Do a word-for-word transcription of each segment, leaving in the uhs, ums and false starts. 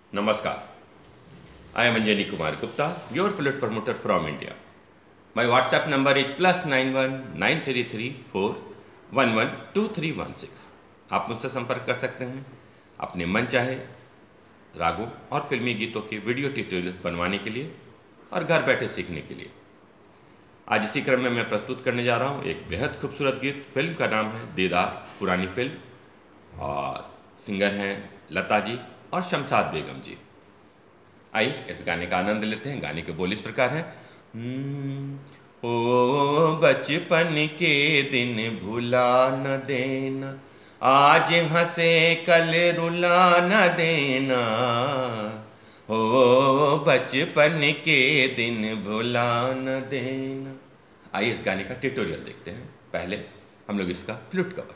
Namaskar. I am Anjani Kumar Gupta, your flute promoter from India. My WhatsApp number is plus nine one nine three three four one one two three one six. आप मुझसे संपर्क कर सकते हैं अपने मन चाहे रागों और फिल्मी गीतों के वीडियो ट्यूटोरियल्स बनवाने के लिए और घर बैठे सीखने के लिए। आज इसी क्रम में मैं प्रस्तुत करने जा रहा हूँ एक बेहद खूबसूरत गीत। फिल्म का नाम है दीदार, पुरानी फिल्म, और सिंगर हैं लता जी और शमशाद बेगम जी। आइए इस गाने का आनंद लेते हैं। गाने के बोल इस प्रकार हैं। ओ बचपन के दिन भुला न देना, आज हंसे कल रुला न देना। ओ बचपन के दिन भुला न देना। आइए इस गाने का ट्यूटोरियल देखते हैं। पहले हम लोग इसका फ्लूट कवर।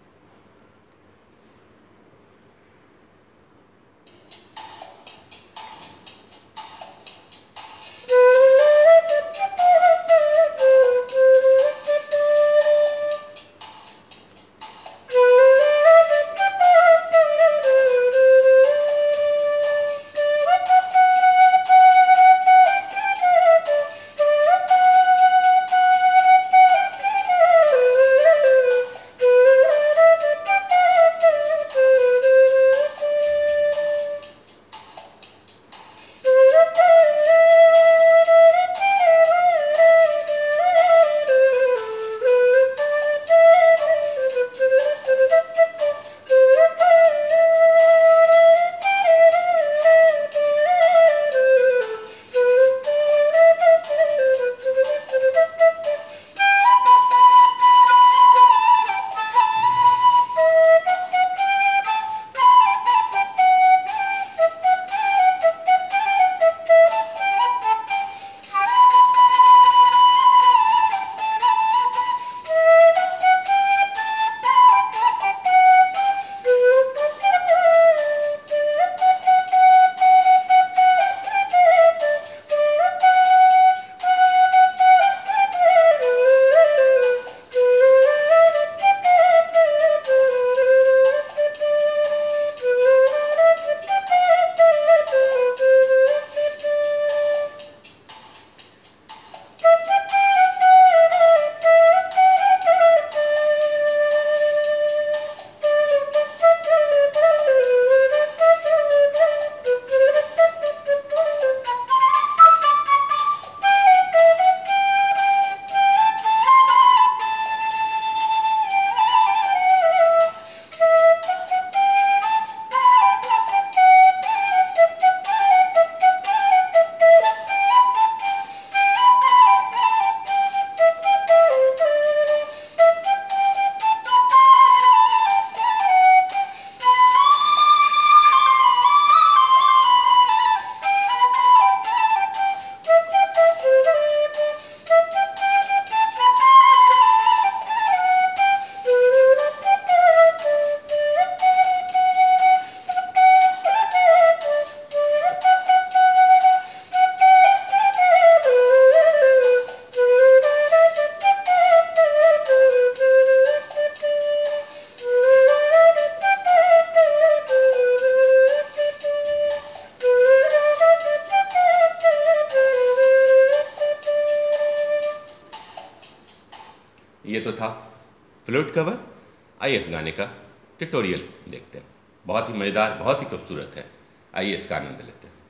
ये तो था फ्लूट कवर। आइए इस गाने का ट्यूटोरियल देखते हैं। बहुत ही मज़ेदार, बहुत ही खूबसूरत है। आइए इसका आनंद लेते हैं।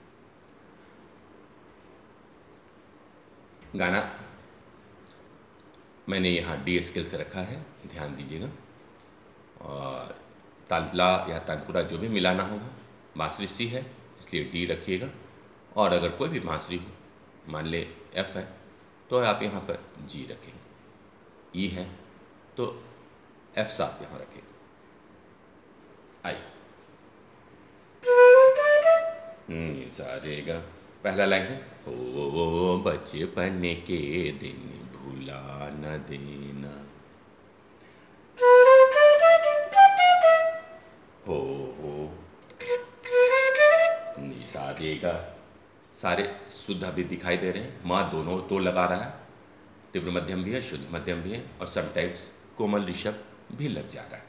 गाना मैंने यहाँ डी स्केल से रखा है, ध्यान दीजिएगा। और तालला या तानपुरा जो भी मिलाना होगा, बांसुरी सी है इसलिए डी रखिएगा। और अगर कोई भी बांसुरी हो, मान ले एफ है, तो आप यहाँ पर जी रखेंगे। ई है तो एफ साफ यहाँ रखेगा। आई सारेगा। पहला लाइन है, ओ बचपन के दिन भूला न देना। हो हो नी सारेगा। सारे शुद्ध अभी दिखाई दे रहे हैं। माँ दोनों तो लगा रहा है, तीव्र मध्यम भी है, शुद्ध मध्यम भी है, और समटाइम्स कोमल ऋषभ भी लग जा रहा है।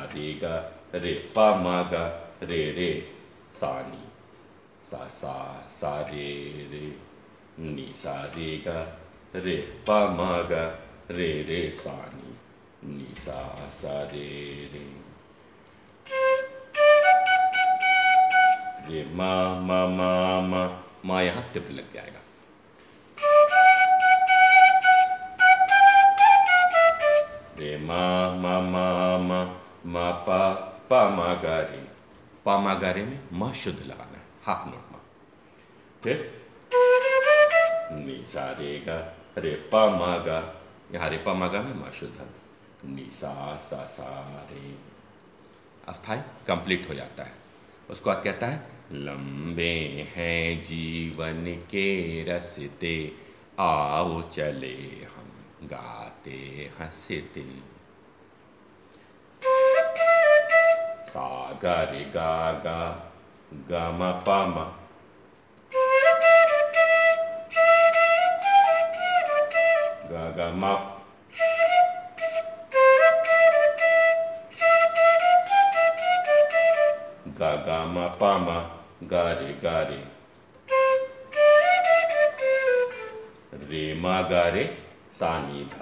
रे गा रे पा मा गा रे रे सा नी सा सा सा रे रे नी सा रे गा रे पा मा गा रे रे सा नी नी सा सा रे रे रे मा मा मा मा मा यहाँ तीव्र लग जाएगा। रे मा मा मा मा मा पा पा मा गा रे पा मा गा रे में मा शुद्ध लगाना है, हाफ नोट मा। फिर नी सा रे गा रे पा मा गा, यहाँ रे पा मा गा में मा शुद्ध है, नी सा सा सा रे। अस्थाई कंप्लीट हो जाता है। उसके बाद कहता है लंबे हैं जीवन के रस्ते, आओ चले हम गाते हंसते। सा गा रे गा गा गा मा पा मा, गा गा मा, गा गा मा पा मा, गा रे गा रे रे मा गा रे सा नी धा,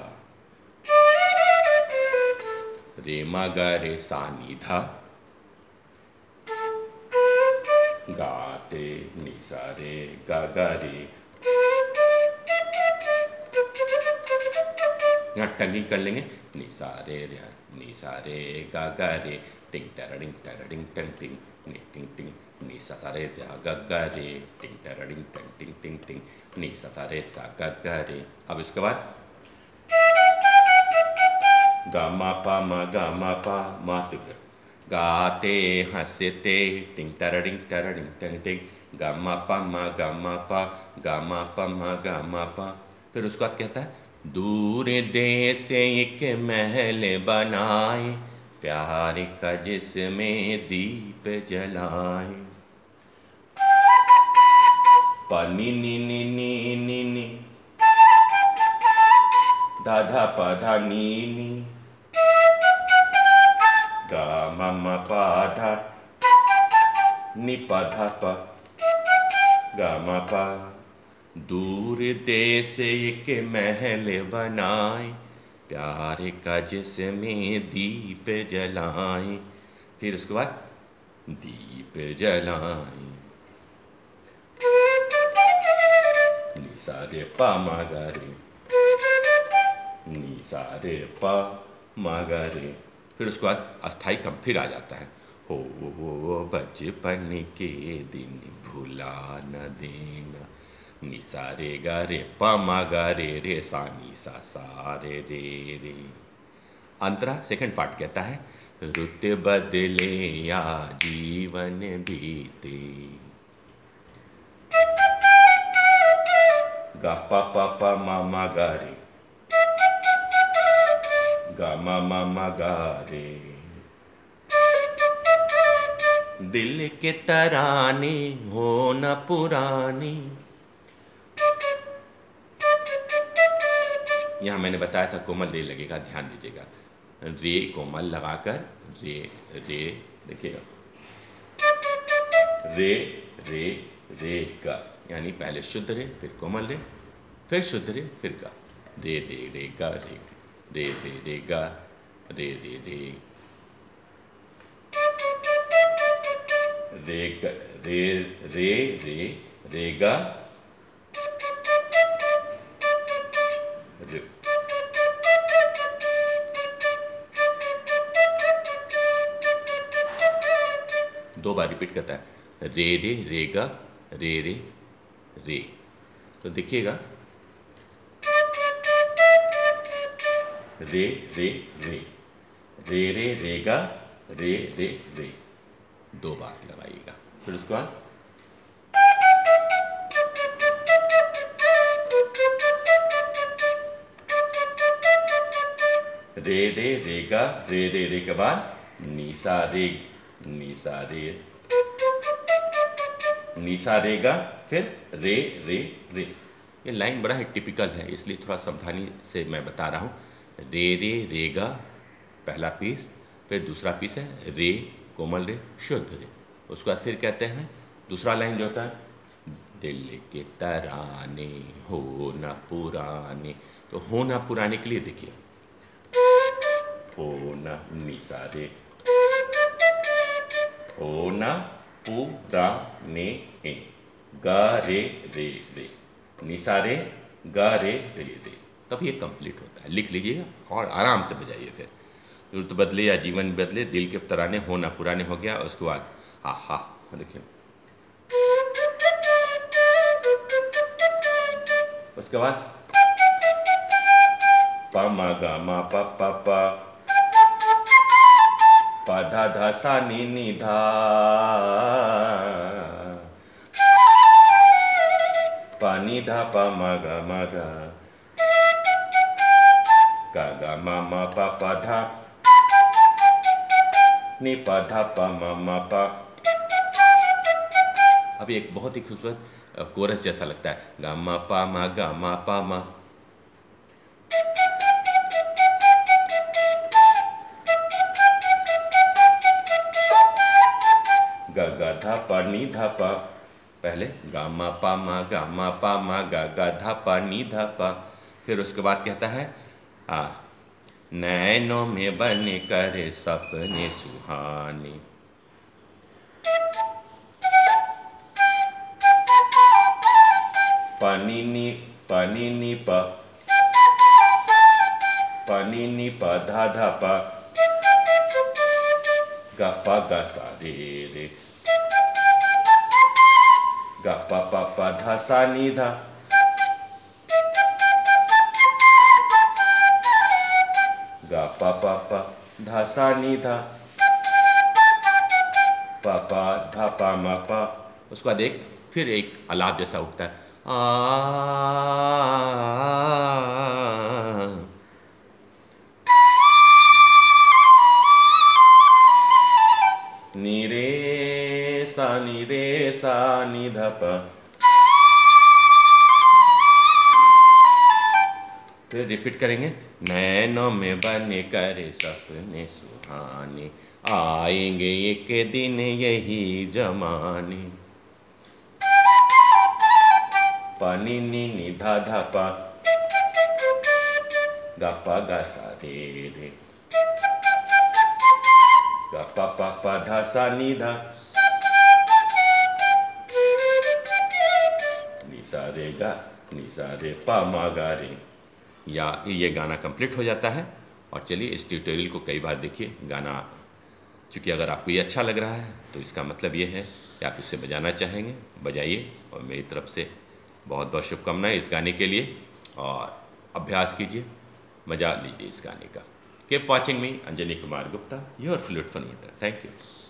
रे मा गा रे सा नी धा, गाते नी सा रे गा गा रे। यहाँ टंगिंग कर लेंगे, नी सा रे रे नी सा रे गा गा रे टिंग टरडिंग टरडिंग टंग टिंग नी टिंग टिंग नी सा सा रे गा गा गा रे टिंग टरडिंग टंग टिंग टिंग टिंग नी सा सा रे सा गा गा रे। अब इसके बाद गा मा पा मा गा मा पा मा तीव्र, गाते हंसते टिंग टरडिंग टरडिंग टंग टिंग गा मा पा मा गा मा पा गा मा पा मा गा मा पा। फिर उसके बाद कहता है दूर देश एक महल बनाए, प्यार का जिसमें दीप जलाए। पा नी नी नी नी नी नी धा धा पा धा नी नी गा मा मा पा धा नी पा धा पा गा मा पा। दूर देश एक महल बनाए, प्यार का जिसमें दीप जलाए। फिर उसके बाद दीप जलाए, नी सा रे पा मा गा रे नी सा रे पा मा गा रे। फिर उसके बाद अस्थाई कम फिर आ जाता है, हो वो बचपन के दिन भुला न देना, नी सा रे गा रे पा मा गा रे रे सा नी सा सा रे रे रे। अंतरा सेकंड पार्ट कहता है रुत बदले या जीवन बीते, गा पा पा पा मा मा गा रे गा मा मा मा गा रे। दिल के तराने हो न पुराने, यहाँ मैंने बताया था कोमल रे लगेगा, ध्यान दीजिएगा। रे कोमल लगाकर रे रे देखिएगा, रे रे रे गा, यानी पहले शुद्ध रे फिर कोमल रे फिर शुद्ध रे फिर गा, रे रे रे गा रे रे रे रे गा रे रे रे रे गा रे रे रे रे गा रे। दो बार रिपीट करता है, रे रे रे गा रे रे रे। तो देखिएगा रे रे रे रे रे रे गा रे रे रे, दो बार लगाइएगा। फिर उसके बाद रे रे रे गा रे रे रे के बाद नी सा रे नी सा रे नी सा रे गा फिर रे रे रे। ये लाइन बड़ा ही टिपिकल है, इसलिए थोड़ा सावधानी से मैं बता रहा हूँ। रे रे रे गा पहला पीस, फिर दूसरा पीस है रे, कोमल रे, शुद्ध रे। उसके बाद फिर कहते हैं दूसरा लाइन जो होता है, दिल के तराने हो न पुराने। तो हो न पुराने के लिए देखिए, हो न निसा रे, हो न पुराने, गा रे रे रे, निसा रे, गा रे रे रे। तब ये कंप्लीट होता है। लिख लीजिएगा और आराम से बजाइए। फिर रुत बदले या जीवन बदले, दिल के तराने हो ना पुराने हो गया। उसके बाद हा हा देखिए, उसके बाद पा मा गा मा पा पा पा, पा धा धा सा नी नी धा, पा नी धा पा मा गा मा गा, गा गा मा मा पा पा धा, नी पा धा पा मा मा पा। अब एक बहुत ही खूबसूरत कोरस जैसा लगता है, गा मा पा मा गा मा पा मा। गा गा धा पा नी धा पा, पहले गा मा पा मा गा मा पा मा, गा गा धा पा नी धा पा। फिर उसके बाद कहता है आ नैनों में बन कर सपने सुहाने, पानी नी पानी नी पा, पानी नी पा धा धा पा, गा पा गा सा रे रे, गा पा पा पा धा सा नी धा, गा पा पा पा धा सा नी धा, पा पा धा पा मा पा। उसके बाद एक फिर एक आलाप जैसा उठता है, आ नी रे सा नी रे सा नी धा पा। फिर रिपीट करेंगे, नैनों में बने करे सपने सुहाने, आएंगे एक दिन यही जमाने, पानी नी नी धा धा पा, गा पा गा सा रे रे, गा पा पा पा धा सा नी धा, नी सा रे गा नी सा रे पा मा गा रे। या ये गाना कंप्लीट हो जाता है। और चलिए इस ट्यूटोरियल को कई बार देखिए। गाना चूँकि अगर आपको ये अच्छा लग रहा है तो इसका मतलब ये है कि आप इसे बजाना चाहेंगे, बजाइए। और मेरी तरफ से बहुत बहुत शुभकामनाएं इस गाने के लिए, और अभ्यास कीजिए, मजा लीजिए इस गाने का। Keep watching me, Anjani Kumar Gupta, your flute for winter. Thank you.